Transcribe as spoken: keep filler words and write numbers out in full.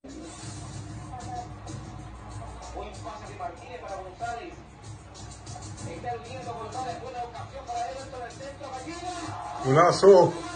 Buen pase de Martínez para González. Está viendo González, buena ocasión para él, dentro del centro, Gallina. Golazo.